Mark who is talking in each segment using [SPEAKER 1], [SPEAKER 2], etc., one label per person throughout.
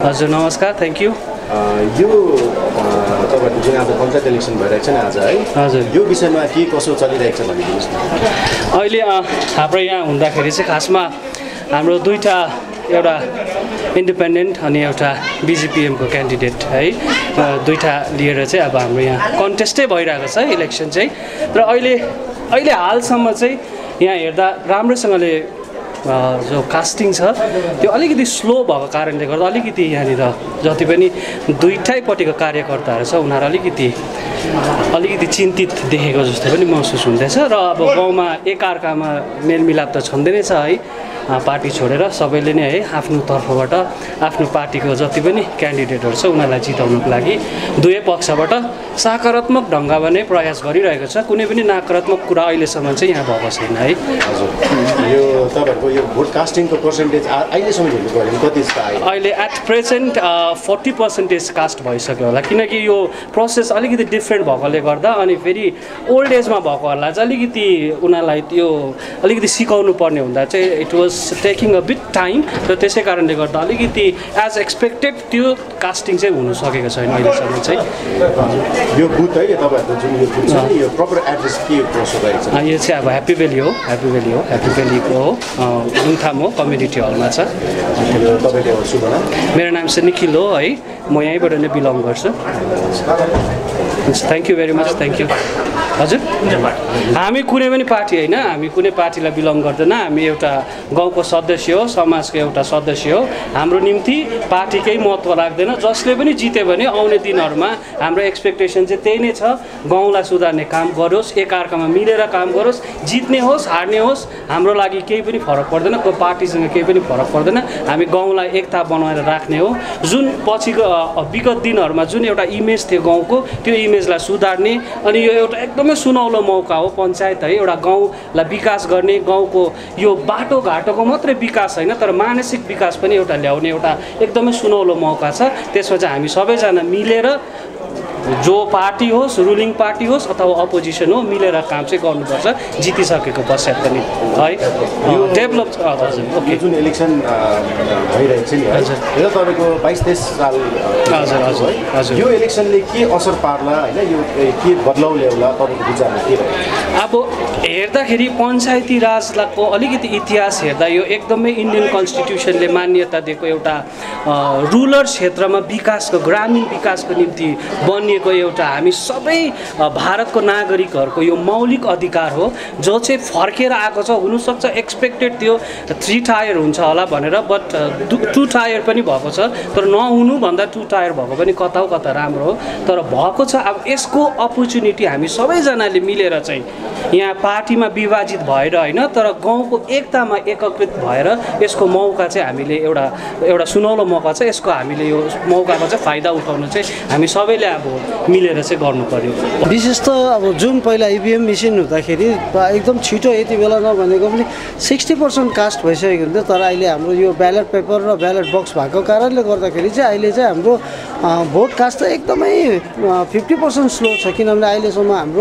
[SPEAKER 1] हजुर नमस्कार, thank you.
[SPEAKER 2] यो तपाईँको जुन आज पञ्चायत इलेक्सन भइरहेको छ नि आज है,
[SPEAKER 1] हजुर
[SPEAKER 2] यो विषयमा के कसो चलिरहेको छ भनिदिनुहोस् न।
[SPEAKER 1] अहिले हाम्रो यहाँ हुँदाखेरि चाहिँ खासमा हाम्रो दुईवटा, एउटा इन्डिपेन्डेन्ट अनि एउटा बिजिपिएमको क्यान्डिडेट है, दुईवटा लिएर चाहिँ अब हाम्रो यहाँ कन्टेस्टै भइरहेको छ इलेक्सन चाहिँ। र अहिले हालसम्म चाहिँ यहाँ हेर्दा राम्रोसँगले जो कास्टिङ छ त्यो अलिकति स्लो भएको कारणले गर्दा अलिकति यहाँनिर जति पनि दुईटैपट्टिको कार्यकर्ताहरू छ उनीहरू अलिकति चिन्तित देखेको जस्तो पनि महसुस हुँदैछ। र अब गाउँमा एकअर्कामा मेलमिलाप त छँदै नै छ है, पार्टी छोडेर सबैले नै है आफ्नो तर्फबाट आफ्नो पार्टीको जति पनि क्यान्डिडेटहरू छ उनीहरूलाई जिताउनको लागि दुवै पक्षबाट सकारात्मक ढङ्गमा नै प्रयास गरिरहेको छ। कुनै पनि नकारात्मक कुरा अहिलेसम्म चाहिँ यहाँ भएको छैन है।
[SPEAKER 2] हजुर, यो तपाईँहरूको यो भोट कास्टिङको पर्सेन्टेज अहिलेसम्म हेर्नु भने कति छ?
[SPEAKER 1] अहिले एट प्रेजेन्ट 40% कास्ट भइसक्यो होला, किनकि यो प्रोसेस अलिकति डिफ्रेन्ट भएकोले गर्दा अनि फेरि ओल्ड एजमा भएकोहरूलाई चाहिँ अलिकति उनीहरूलाई त्यो अलिकति सिकाउनु पर्ने हुँदा चाहिँ it was taking a bit time. र त्यसै कारणले गर्दा अलिकति एज एक्सपेक्टेड त्यो कास्टिङ चाहिँ हुनु सकेको छैन अहिलेसम्म चाहिँ।
[SPEAKER 2] यो बुथ है तपाईँहरूको जुन यो बुथ छ यो प्रपर एड्रेस के कसो रहेको छ?
[SPEAKER 1] यो चाहिँ अब ह्याप्पी भ्याली हो, ह्याप्पी भ्यालीको जुङथाम हो, कम्युनिटी हलमा छ।
[SPEAKER 2] तपाईँको शुभ नाम?
[SPEAKER 1] मेरो नाम चाहिँ निखिल हो है, म यहीँबाट नै बिलङ गर्छु। Thank you very much, thank you. हजुर, हामी कुनै पनि पार्टी होइन, हामी कुनै पार्टीलाई बिलङ गर्दैन। हामी एउटा गाउँको सदस्य हो, समाजको एउटा सदस्य हो। हाम्रो निम्ति पार्टीकै महत्त्व राख्दैन। जसले पनि जित्यो भने आउने दिनहरूमा हाम्रो एक्सपेक्टेसन चाहिँ त्यही नै छ, गाउँलाई सुधार्ने काम गरोस्, एकअर्कामा मिलेर काम गरोस्, जित्ने होस् हार्ने होस् हाम्रो लागि केही पनि फरक पर्दैन, पार्टीसँग केही पनि फरक पर्दैन। हामी गाउँलाई एकता बनाएर राख्ने हो। जुन पछिको विगत दिनहरूमा जुन एउटा इमेज थियो गाउँको, त्यो इमेजलाई सुधार्ने अनि यो एउटा एकदमै सुनौलो मौका हो पञ्चायत है, एउटा गाउँलाई विकास गर्ने, गाउँको यो बाटोघाटोको मात्रै विकास होइन तर मानसिक विकास पनि एउटा ल्याउने एउटा एकदमै सुनौलो मौका छ। त्यसमा चाहिँ हामी सबैजना मिलेर जो पार्टी होस्, रुलिङ पार्टी होस् अथवा अपोजिसन हो, मिलेर काम चाहिँ गर्नुपर्छ जितिसकेको पश्चात पनि है। यो डेभलप हजुर ओके
[SPEAKER 2] जुन इलेक्सन भइरहेको छ नि हजुर, यो तपाईँको 22-23 साल
[SPEAKER 1] हजुर हजुर हजुर
[SPEAKER 2] यो इलेक्सनले के असर पार्ला होइन, यो के बदलाउ ल्याउला तपाईँको विचारमा के रह्यो?
[SPEAKER 1] अब हेर्दाखेरि पञ्चायती राजको अलिकति इतिहास हेर्दा यो एकदमै इन्डियन कन्स्टिट्युसनले मान्यता दिएको एउटा रुरल क्षेत्रमा विकासको, ग्रामीण विकासको निम्ति बनिएको एउटा हामी सबै भारतको नागरिकहरूको यो मौलिक अधिकार हो, जो चाहिँ फर्केर आएको छ। हुनसक्छ एक्सपेक्टेड थियो 3 टायर हुन्छ होला भनेर, बट 2 टायर पनि भएको छ। तर नहुनु भन्दा 2 टायर भएको पनि कता हो कता राम्रो हो, तर भएको छ। अब यसको अपर्च्युनिटी हामी सबैजनाले मिलेर चाहिँ यहाँ पार्टीमा विभाजित भएर होइन तर गाउँको एकतामा एकीकृत भएर यसको मौका चाहिँ हामीले एउटा सुनौलो मौका छ, यसको हामीले यो मौकाको चाहिँ फाइदा उठाउन चाहिँ हामी सबैले अब मिलेर चाहिँ गर्नु पर्यो।
[SPEAKER 3] विशेष त अब जुन पहिला इभिएम मेसिन हुँदाखेरि एकदम छिटो यति बेला नभनेको पनि 60% कास्ट भइसकेको हुन्थ्यो, तर अहिले हाम्रो यो ब्यालेट पेपर र ब्यालेट बक्स भएको कारणले गर्दाखेरि चाहिँ अहिले चाहिँ हाम्रो भोट कास्ट त एकदमै 50% स्लो छ, किनभने अहिलेसम्म हाम्रो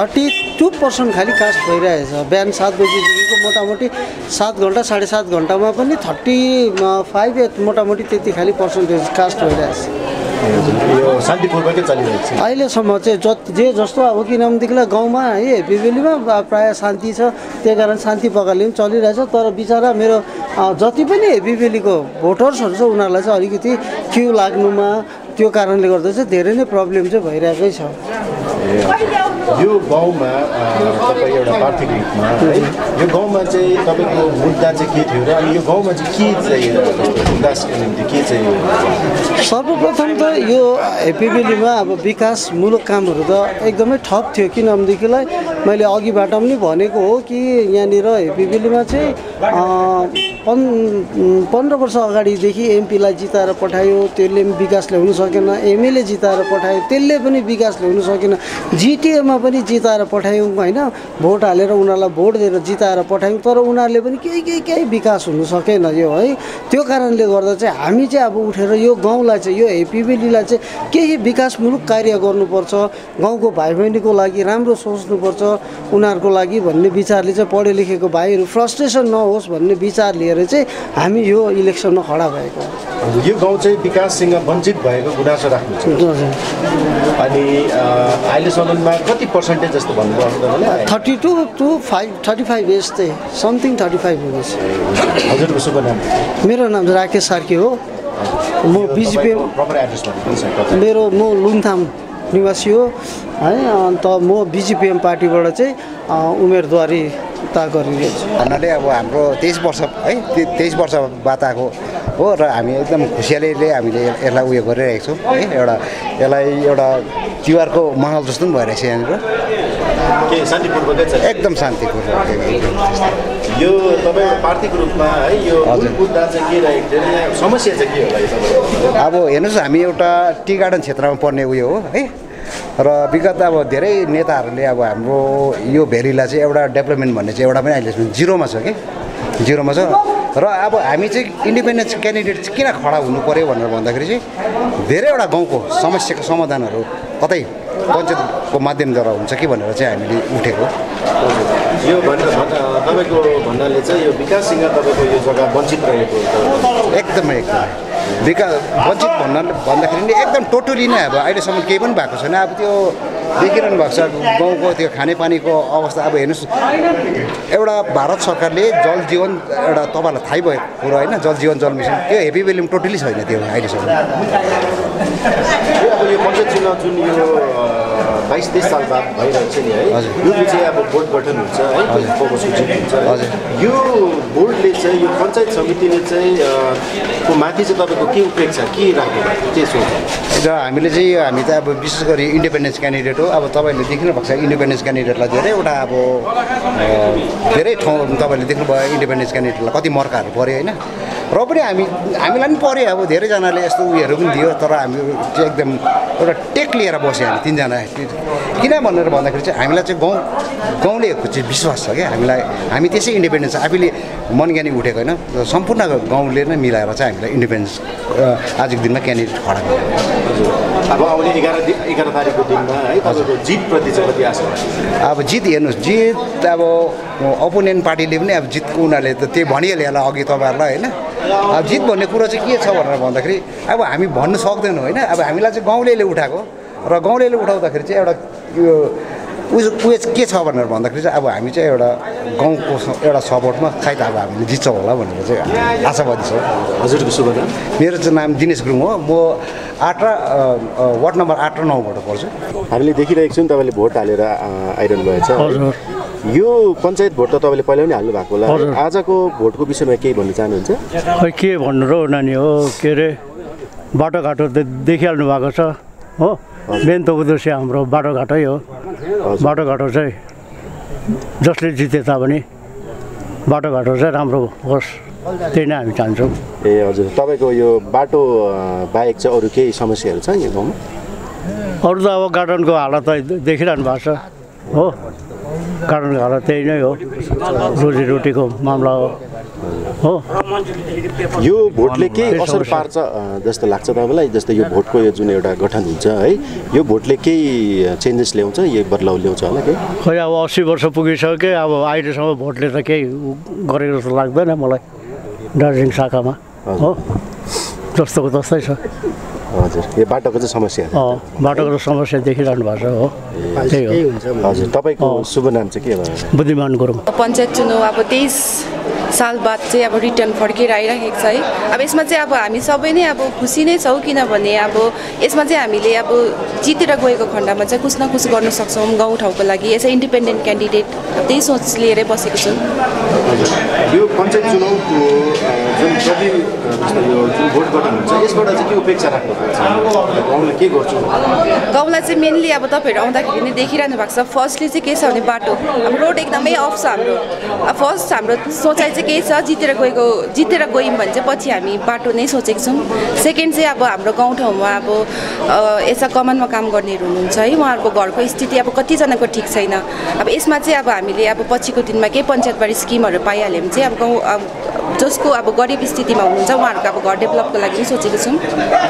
[SPEAKER 3] 32% खालि कास्ट भइरहेछ। बिहान 7 बजीदेखिको मोटामोटी 7 घन्टा 7.5 घन्टामा पनि 35 मोटामोटी त्यति खालि पर्सेन्टेज कास्ट भइरहेछ।
[SPEAKER 2] यो शान्तिपूर्वकै चलिरहेको छ
[SPEAKER 3] अहिलेसम्म चाहिँ जे जस्तो अब किनभनेदेखिलाई गाउँमा है बिजुलीमा प्रायः शान्ति छ, त्यही कारण शान्ति प्रकारले पनि चलिरहेछ। तर बिचरा मेरो जति पनि बिजुलीको भोटर्सहरू छ उनीहरूलाई चाहिँ अलिकति क्यु लाग्नुमा त्यो कारणले गर्दा चाहिँ धेरै नै प्रब्लम चाहिँ भइरहेकै छ।
[SPEAKER 2] यो गाउँमा तपाईँ एउटा प्राथमिक रूपमा है यो गाउँमा चाहिँ तपाईँको मुद्दा चाहिँ के थियो र अनि यो गाउँमा चाहिँ के चाहिँ विकासको निम्ति के चाहिँ?
[SPEAKER 3] सर्वप्रथम त यो ह्याप्पी भ्यालीमा अब विकासमूलक कामहरू त एकदमै ठप थियो, किनभनेदेखिलाई मैले अघिबाट पनि भनेको हो कि यहाँनिर ह्याप्पी भ्यालीमा चाहिँ 15 वर्ष अगाडिदेखि एमपीलाई जिताएर पठायो, त्यसले पनि विकास ल्याउनु सकेन। एमएलए जिताएर पठायो, त्यसले पनि विकास ल्याउनु सकेन। जिटिएमा पनि जिताएर पठायौँ होइन, भोट हालेर उनीहरूलाई भोट दिएर जिताएर पठायौँ, तर उनीहरूले पनि केही विकास हुनु सकेन यो है। त्यो कारणले गर्दा चाहिँ हामी चाहिँ अब उठेर यो गाउँलाई चाहिँ यो हेप्पीभ्यालीलाई चाहिँ केही विकासमूलक कार्य गर्नुपर्छ, गाउँको भाइ बहिनीको लागि राम्रो सोच्नुपर्छ उनीहरूको लागि भन्ने विचारले चाहिँ पढे लेखेको भाइहरू फ्रस्ट्रेसन नहोस् भन्ने विचार लिएर चाहिँ हामी यो इलेक्सनमा खडा भएको।
[SPEAKER 2] यो गाउँ चाहिँ विकाससँग वञ्चित भएको गुनासो राख्नुहुन्छ अनि अहिलेसम्ममा कति पर्सेन्टेज जस्तो भन्नुभयो तपाईँले?
[SPEAKER 3] 32 to 35 यस्तै समथिङ 35 हुँदैछ।
[SPEAKER 2] हजुरको शुभ नाम?
[SPEAKER 3] मेरो नाम राकेश सार्की हो। म बिजिपिएम म लुङथाम निवासी हो है। अन्त म बिजिपिएम पार्टीबाट चाहिँ उम्मेदवारिता गरिरहेको छु।
[SPEAKER 4] भन्नाले अब हाम्रो 23 वर्ष है 23 वर्ष बाद आएको हो र हामी एकदम खुसियालीले हामीले यसलाई उयो गरिरहेको छौँ है। यसलाई एउटा तिहारको माहौल जस्तो पनि भइरहेको छ यहाँनिर।
[SPEAKER 2] के शान्तिपूर्वकै छ? एकदम
[SPEAKER 4] शान्तिपूर्वक।
[SPEAKER 2] यो तपाईँ पार्टीको रूपमा है यो मुद्दा चाहिँ के रहेको थियो, यहाँ समस्या चाहिँ के होला यो तपाईँ?
[SPEAKER 4] अब हेर्नुहोस् हामी एउटा टी गार्डन क्षेत्रमा पर्ने उयो हो है र विगत अब धेरै नेताहरूले अब हाम्रो यो भ्यालीलाई चाहिँ एउटा डेभलपमेन्ट भन्ने चाहिँ एउटा पनि अहिलेसम्म जिरोमा छ कि जिरोमा छ। र अब हामी चाहिँ इन्डिपेन्डेन्स क्यान्डिडेट चाहिँ किन खडा हुनु पऱ्यो भनेर भन्दाखेरि चाहिँ धेरैवटा गाउँको समस्याको समाधानहरू कतै पञ्चायतको माध्यमद्वारा हुन्छ कि भनेर चाहिँ हामीले उठेको।
[SPEAKER 2] यो तपाईँको भन्नाले चाहिँ यो विकाससँग तपाईँको यो जग्गा वञ्चित रहेको?
[SPEAKER 4] एकदमै विकास वञ्चित भन्दाखेरि नि एकदम टोटली नै अब अहिलेसम्म केही पनि भएको छैन। अब त्यो देखिरहनु भएको छ गाउँको त्यो खानेपानीको अवस्था। अब हेर्नुहोस् एउटा भारत सरकारले जल जीवन एउटा तपाईँलाई थाहै भएको कुरो होइन, जल जीवन जल मिसन त्यो हेप्पीभ्यालीमा टोटली छैन त्यो अहिलेसम्म।
[SPEAKER 2] अब यो पञ्चायत चुनाव जुन यो 22-23 साल बाद भइरहेको छ नि है, यो चाहिँ अब बोर्ड गठन हुन्छ है, सूचित हुन्छ। यो बोर्डले चाहिँ यो पञ्चायत समितिले चाहिँ को माथि चाहिँ तपाईँको के उपेक्षा के राख्नु के सोच?
[SPEAKER 4] र हामीले चाहिँ हामी त अब विशेष गरी इन्डिपेन्डेन्स क्यान्डिडेट हो। अब तपाईँले देख्नु भएको छ इन्डिपेन्डेन्स क्यान्डिडेटलाई धेरैवटा अब धेरै ठाउँ तपाईँले देख्नुभयो इन्डिपेन्डेन्स क्यान्डिडेटलाई कति मर्काहरू पऱ्यो होइन। र पनि हामीलाई पनि पऱ्यो अब धेरैजनाले यस्तो उयोहरू पनि दियो, तर हामी चाहिँ एकदम एउटा टेक लिएर बस्यो हामी तिनजना। किन भनेर भन्दाखेरि चाहिँ हामीलाई चाहिँ गाउँलेको चाहिँ विश्वास छ क्या हामीलाई। हामी त्यसै इन्डिपेन्डेन्स आफैले मनज्ञानी उठेको होइन, सम्पूर्ण गाउँले नै मिलाएर चाहिँ हामीलाई इन्डिपेन्डेन्स आजको दिनमा क्यान्डिडेट खडा गर्यो।
[SPEAKER 2] अब आउने 11 तारिकको दिनमा है तपाईँको जितप्रति चाहिँ कति आशा?
[SPEAKER 4] अब जित हेर्नुहोस्, जित अब अपोनेन्ट पार्टीले पनि अब जितको उनीहरूले त त्यही भनिहाल्यो होला अघि तपाईँहरूलाई होइन। अब जित भन्ने कुरो चाहिँ के छ भनेर भन्दाखेरि अब हामी भन्नु सक्दैनौँ होइन। अब हामीलाई चाहिँ गाउँलेले उठाएको र गाउँलेले उठाउँदाखेरि चाहिँ एउटा यो उयो के छ भनेर भन्दाखेरि चाहिँ अब हामी चाहिँ एउटा गाउँको एउटा सपोर्टमा सायद अब हामीले जित्छौँ होला भनेर चाहिँ आशावादी छौँ।
[SPEAKER 2] हजुरको शुभ नाम?
[SPEAKER 4] मेरो चाहिँ नाम दिनेश गुरुङ हो। म वार्ड नम्बर 8 र 9बाट पर्छु।
[SPEAKER 2] हामीले देखिरहेको छौँ तपाईँले भोट हालेर आइरहनु भएछ। यो पञ्चायत भोट त तपाईँले पहिला पनि हाल्नु भएको होला, आजको भोटको विषयमा केही भन्नु चाहनुहुन्छ?
[SPEAKER 5] खै के भन्नु र नानी हो, के अरे बाटोघाटो देखिहाल्नु भएको छ हो। मेन त उद्देश्य हाम्रो बाटोघाटै हो। बाटोघाटो चाहिँ जसले जिते तापनि बाटोघाटो चाहिँ राम्रो होस्, त्यही नै हामी चाहन्छौँ।
[SPEAKER 2] ए हजुर, तपाईँको यो बाटो बाहेक चाहिँ अरू केही समस्याहरू छ यो गाउँमा?
[SPEAKER 5] अरू त अब गार्डनको हालत त देखिरहनु भएको छ हो। गार्डनको हालत त्यही नै हो, रोजीरोटीको मामला हो।
[SPEAKER 2] यो भोटले केही असर पार्छ जस्तो लाग्छ तपाईँलाई? जस्तो यो भोटको यो जुन एउटा गठन हुन्छ है, यो भोटले केही चेन्जेस ल्याउँछ, यो बदलाउ ल्याउँछ होला के?
[SPEAKER 5] खै अब 80 वर्ष पुगिसक्यो, अब अहिलेसम्म भोटले त केही गरेको जस्तो लाग्दैन मलाई दार्जिलिङ शाखामा हो। जस्तोको तस्तै छ।
[SPEAKER 2] हजुर, यो बाटोको चाहिँ समस्या?
[SPEAKER 5] बाटोको समस्या देखिरहनु भएको छ हो, त्यही हो।
[SPEAKER 2] हजुर, तपाईँको शुभ नाम चाहिँ के हो?
[SPEAKER 5] बुद्धिमान गुरुङ।
[SPEAKER 6] पञ्चायत चुनाव अब 23 साल बाद चाहिँ अब रिटर्न फर्केर आइरहेको छ है। अब यसमा चाहिँ अब हामी सबै नै अब खुसी नै छौँ, किनभने अब यसमा चाहिँ हामीले अब जितेर गएको खण्डमा चाहिँ कुछ न कुछ गर्न सक्छौँ गाउँठाउँको लागि। यसै इन्डिपेन्डेन्ट क्यान्डिडेट त्यही सोच लिएरै बसेको छु।
[SPEAKER 2] यो पञ्चायत चुनावको जुन प्रति यो जुन भोट गठन हुन्छ यसबाट चाहिँ के अपेक्षा राख्नुहुन्छ गाउँले के गर्छु
[SPEAKER 6] गाउँलाई चाहिँ मेनली अब तपाईँहरू आउँदाखेरि नै देखिरहनु भएको छ फर्स्टली चाहिँ के छ भने बाटो अब रोड एकदमै अफ छ हाम्रो फर्स्ट हाम्रो सोचाइ चाहिँ केही छ जितेर गयौँ भने चाहिँ पछि हामी बाटो नै सोचेको छौँ सेकेन्ड चाहिँ अब हाम्रो गाउँठाउँमा अब यसा कमानमा काम गर्नेहरू हुनुहुन्छ है उहाँहरूको घरको स्थिति अब कतिजनाको ठिक छैन अब यसमा चाहिँ अब हामीले अब पछिको दिनमा केही पञ्चायतबारी स्किमहरू पाइहाल्यो भने चाहिँ अब गाउँ अब जसको अब गरिब स्थितिमा हुनुहुन्छ उहाँहरूको अब घर डेभलपको लागि पनि सोचेको छौँ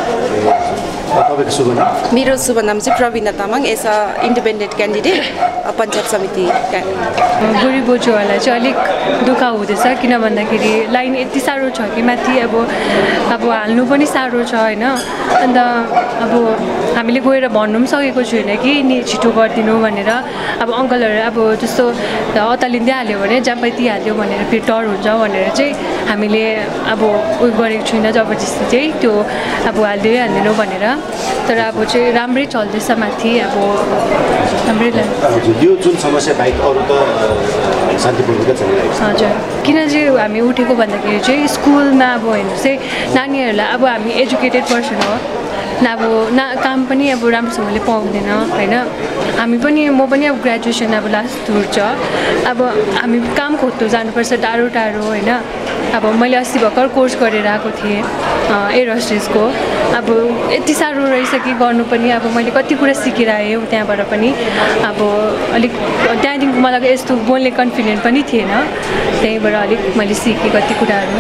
[SPEAKER 6] मेरो शुभ नाम चाहिँ Pravina Tamang as a independent candidate panchayat समिति
[SPEAKER 7] बुढी बोजूहरूलाई चाहिँ अलिक दुःख हुँदैछ किन भन्दाखेरि लाइन यति साह्रो छ कि माथि अब हाल्नु पनि साह्रो छ होइन अन्त अब हामीले गएर भन्नु पनि सकेको छैन कि नि छिटो गरिदिनु भनेर अब अङ्कलहरू अब जस्तो अतालिँदै हाल्यो भने जापाइती हाल्यो भनेर फेरि डर हुन्छ भनेर चाहिँ हामीले अब उयो गरेको छुइनँ जबरजस्ती चाहिँ त्यो अब हालिदिनु भनेर तर अब चाहिँ राम्रै चल्दैछ माथि अब राम्रै लाग्छ
[SPEAKER 2] यो जुन समस्या बाहेक अरू त शान्तिपूर्वक चलिरहेको छ
[SPEAKER 7] हजुर किन चाहिँ हामी उठेको भन्दाखेरि चाहिँ स्कुलमा अब हेर्नुहोस् है नानीहरूलाई अब हामी एजुकेटेड पर्सन हो न काम पनि अब राम्रोसँगले पाउँदैन होइन हामी पनि म पनि अब ग्रेजुएसन अब लास्ट टुर छ अब हामी काम खोज्नु जानुपर्छ टाढो टाढो होइन अब मैले अस्ति भर्खर कोर्स गरेर आएको थिएँ एयर होस्टेसको अब यति साह्रो रहेछ कि गर्नु पनि अब मैले कति कुरा सिकेर आएँ त्यहाँबाट पनि अब अलिक त्यहाँदेखिको मलाई यस्तो बोल्ने कन्फिडेन्ट पनि थिएन त्यहीँबाट अलिक मैले सिकेँ कति कुराहरू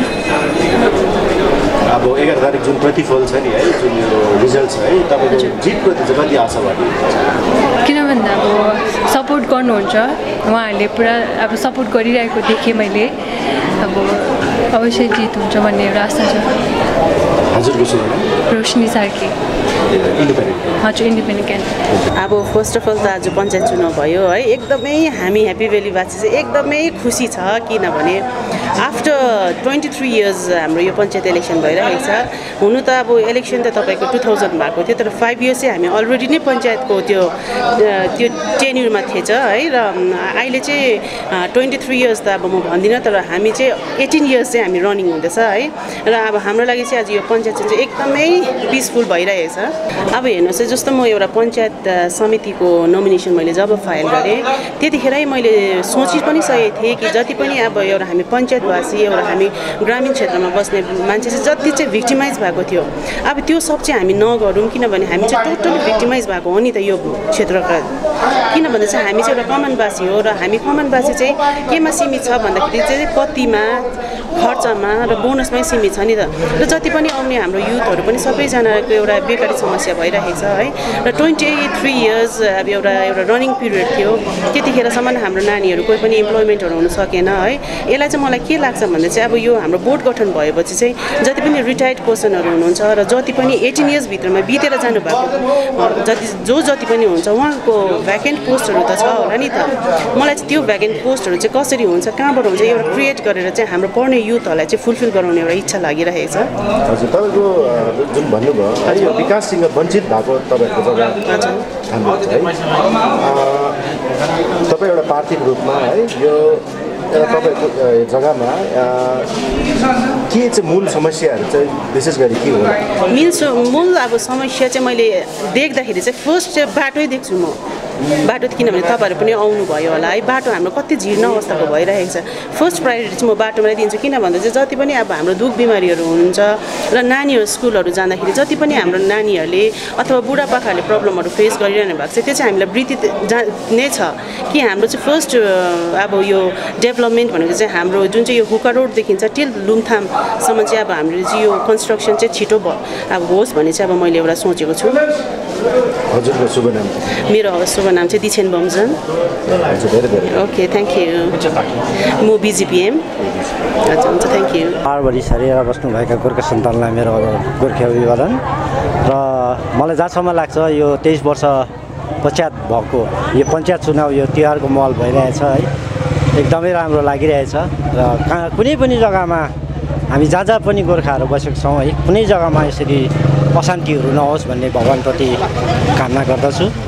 [SPEAKER 2] अब 11 तारिक जुन प्रतिफल छ नि है जुन यो रिजल्ट छ है तपाईँको जितप्रति चाहिँ कति आशावादी
[SPEAKER 7] किन भन्दा अब सपोर्ट गर्नुहुन्छ उहाँहरूले पुरा अब सपोर्ट गरिरहेको देखेँ मैले अब अवश्य जित हुन्छ भन्ने एउटा आशा छ
[SPEAKER 2] हजुरको सुरु
[SPEAKER 7] रोशनी सार्की हजुर इन्डिपेन्डेन्ट क्यान्डिडेट
[SPEAKER 8] अब फर्स्ट अफ अल त आज पञ्चायत चुनाव भयो है एकदमै हामी ह्याप्पी भ्यालीवासी चाहिँ एकदमै खुसी छ किनभने आफ्टर 23 इयर्स हाम्रो यो पञ्चायत इलेक्सन भइरहेको छ हुनु त अब इलेक्सन त तपाईँको 2000 भएको थियो तर 5 इयर्स चाहिँ हामी अलरेडी नै पञ्चायतको त्यो टेन्युरमा थिएछ है र अहिले चाहिँ 23 इयर्स त अब म भन्दिनँ तर हामी चाहिँ 18 इयर्स चाहिँ हामी रनिङ हुँदैछ है र अब हाम्रो लागि चाहिँ आज यो पञ्चायत चाहिँ एकदमै पिसफुल भइरहेको छ अब हेर्नुहोस् जस्तो म एउटा पञ्चायत समितिको नोमिनेसन मैले जब फाइल गरेँ त्यतिखेरै मैले सोची पनि सकेको थिएँ कि जति पनि अब एउटा हामी पञ्चायतवासी एउटा हामी ग्रामीण क्षेत्रमा बस्ने मान्छे चाहिँ जति चाहिँ भिक्टिमाइज भएको थियो अब त्यो सब चाहिँ हामी नगरौँ किनभने हामी चाहिँ टोटली भिक्टिमाइज भएको हो नि त यो क्षेत्रका किनभने चाहिँ हामी चाहिँ एउटा कमानवासी हो र हामी कमानवासी चाहिँ केमा सीमित छ भन्दाखेरि चाहिँ पत्तीमा खर्चमा र बोनसमै सीमित छ नि त र जति पनि आउने हाम्रो युथहरू पनि सबैजनाको एउटा बेकारी समस्या भइरहेको छ है र 23 इयर्स अब एउटा रनिङ पिरियड थियो त्यतिखेरसम्म हाम्रो नानीहरू कोही पनि इम्प्लोइमेन्टहरू हुन सकेन है यसलाई चाहिँ मलाई के लाग्छ भन्दा चाहिँ अब यो हाम्रो बोर्ड गठन भएपछि चाहिँ जति पनि रिटायर्ड पर्सनहरू हुनुहुन्छ र जति पनि 18 इयर्स भित्रमा बितेर जानुभएको जति पनि हुन्छ उहाँको भ्याकेन्ट पोस्टहरू त छ होला नि त मलाई चाहिँ त्यो भ्याकेन्ट पोस्टहरू चाहिँ कसरी हुन्छ कहाँबाट हुन्छ एउटा क्रिएट गरेर चाहिँ हाम्रो पढ्ने युथहरूलाई चाहिँ फुलफिल गराउने एउटा इच्छा लागिरहेको छ
[SPEAKER 2] हजुर तपाईँको जुन भन्नुभयो है यो विकाससँग वञ्चित भएको तपाईँहरूको जग्गा हाम्रो है तपाईँ एउटा पार्टीको रूपमा है यो तपाईँको जग्गामा के चाहिँ मूल समस्याहरू चाहिँ विशेष गरी के हो
[SPEAKER 8] मूल अब समस्या चाहिँ मैले देख्दाखेरि चाहिँ फर्स्ट चाहिँ बाटै देख्छु म बाटो किनभने तपाईँहरू पनि आउनुभयो होला है बाटो हाम्रो कति जीर्ण अवस्थाको भइरहेको छ फर्स्ट प्रायोरिटी चाहिँ म बाटोमा दिन्छु किन भन्दा चाहिँ जति पनि अब हाम्रो दुःख बिमारीहरू हुनुहुन्छ र नानीहरू स्कुलहरू जाँदाखेरि जति पनि हाम्रो नानीहरूले अथवा बुढापाकाहरूले प्रब्लमहरू फेस गरिरहनु भएको छ त्यो चाहिँ हामीलाई वृत्ति नै छ कि हाम्रो चाहिँ फर्स्ट अब यो डेभलपमेन्ट भनेको चाहिँ हाम्रो जुन चाहिँ यो हुका रोड देखिन्छ टिल लुमथामसम्म चाहिँ अब हाम्रो चाहिँ यो कन्स्ट्रक्सन चाहिँ छिटो अब होस् भन्ने चाहिँ अब मैले एउटा सोचेको छु
[SPEAKER 2] हजुरको शुभ नाम
[SPEAKER 8] मेरो शुभ नाम चाहिँ Dichhen Bomjan okay thank you म बिजिपिएम अच्छा हुन्छ थ्याङ्क यू
[SPEAKER 5] पाहाडभरि छरेर बस्नुभएका गोर्खा सन्तानलाई मेरो गोर्खे अभिवादन र मलाई जहाँसम्म लाग्छ यो 23 वर्ष पश्चात भएको यो पञ्चायत चुनाव यो तिहारको माहौल भइरहेछ है एकदमै राम्रो लागिरहेछ र कुनै पनि जग्गामा हामी जहाँ पनि गोर्खाहरू बसेको छौँ है कुनै जग्गामा यसरी अशान्तिहरू नहोस् भन्ने भगवान्प्रति कामना गर्दछु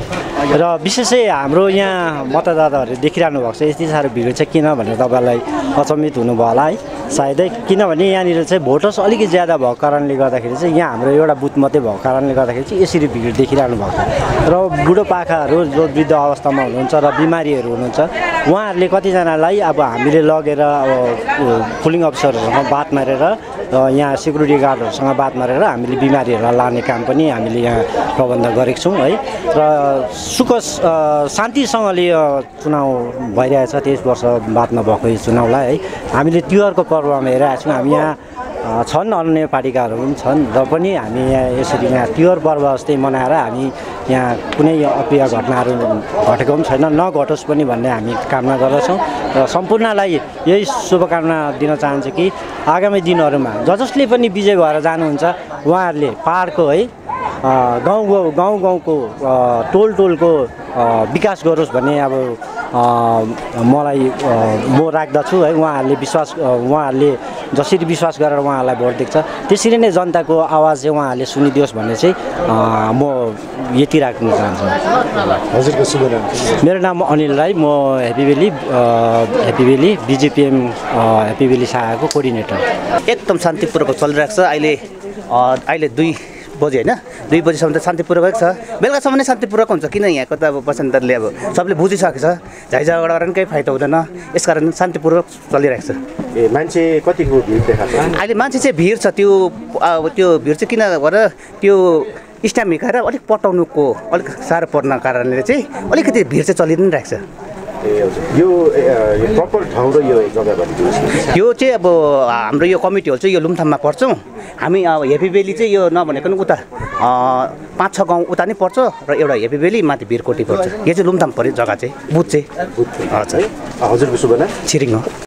[SPEAKER 9] र विशेषै हाम्रो यहाँ मतदाताहरूले देखिरहनु भएको छ यति साह्रो भिड चाहिँ किन भनेर तपाईँलाई अचम्मित हुनुभयो होला है सायदै किनभने यहाँनिर चाहिँ भोटर्स अलिकति ज्यादा भएको कारणले गर्दाखेरि चाहिँ यहाँ हाम्रो एउटा बुथ मात्रै भएको कारणले गर्दाखेरि चाहिँ यसरी भिड देखिरहनु भएको छ र बुढोपाकाहरू जो वृद्ध अवस्थामा हुनुहुन्छ र बिमारीहरू हुनुहुन्छ उहाँहरूले कतिजनालाई अब हामीले लगेर अब पुलिङ अफिसरहरूसँग बात मारेर यहाँ सेक्युरिटी गार्डहरूसँग बात मारेर हामीले बिमारीहरूलाई लाने काम पनि हामीले यहाँ प्रबन्ध गरेको छौँ है र सुख शान्तिसँगले चुनाव भइरहेछ 23 वर्ष बादमा भएको यो चुनावलाई है हामीले तिहारको पर्वमा हेरिरहेको छौँ हामी यहाँ छन् अन्य पार्टीकाहरू पनि छन् र पनि हामी यहाँ यसरी यहाँ तिहार पर्व जस्तै मनाएर हामी यहाँ कुनै अप्रिय घटनाहरू घटेको पनि छैन नघटोस् पनि भन्ने हामी कामना गर्दछौँ र सम्पूर्णलाई यही शुभकामना दिन चाहन्छु कि आगामी दिनहरूमा जसले पनि विजय भएर जानुहुन्छ उहाँहरूले पाहाडको है गाउँको टोलको विकास गरोस् भन्ने अब मलाई म राख्दछु है उहाँहरूले जसरी विश्वास गरेर उहाँहरूलाई भोट दिन्छ त्यसरी नै जनताको आवाज चाहिँ उहाँहरूले सुनिदियोस् भन्ने चाहिँ म यति राख्न चाहन्छु।
[SPEAKER 2] हजुरको शुभ नाम?
[SPEAKER 9] मेरो नाम अनिल राई, म हेप्पी भ्याली बिजिपिएम हेप्पी भ्याली शाखाको कोअर्डिनेटर।
[SPEAKER 10] एकदम शान्तिपूर्वक चलिरहेको छ। अहिले 2 बजे होइन 2 बजीसम्म त शान्तिपूर्वक छ। बेलुकासम्म नै शान्तिपूर्वक हुन्छ किन यहाँको त अब बसन्तरले अब सबले बुझिसकेको छ झैझगडा गरेर केही फाइदा हुँदैन यसकारण शान्तिपूर्वक चलिरहेको छ।
[SPEAKER 2] मान्छे कतिको भिड देखाएको छ?
[SPEAKER 10] अहिले मान्छे चाहिँ भिड छ त्यो भिड चाहिँ किन गरेर त्यो स्ट्याम्प हिर्काएर अलिक पटाउनुको अलिक साह्रो पर्न कारणले चाहिँ अलिकति भिड चाहिँ चलि नै रहेको छ।
[SPEAKER 2] यो प्रपर ठाउँ र यो जग्गा भनिदिनुहोस्।
[SPEAKER 10] यो चाहिँ अब हाम्रो यो कमिटी हल चाहिँ यो लुमथाममा पर्छौँ हामी। अब हेप्पी भ्याली चाहिँ यो नभनेको नि उता 5-6 गाउँ उता नै पर्छ र एउटा हेप्पी भ्याली माथि भिरकोटी पर्छ। यो चाहिँ लुमथाम पर्यो जग्गा चाहिँ बुथ चाहिँ।
[SPEAKER 2] हजुर हजुरको शुभ नाम?
[SPEAKER 10] छिरिङ हो।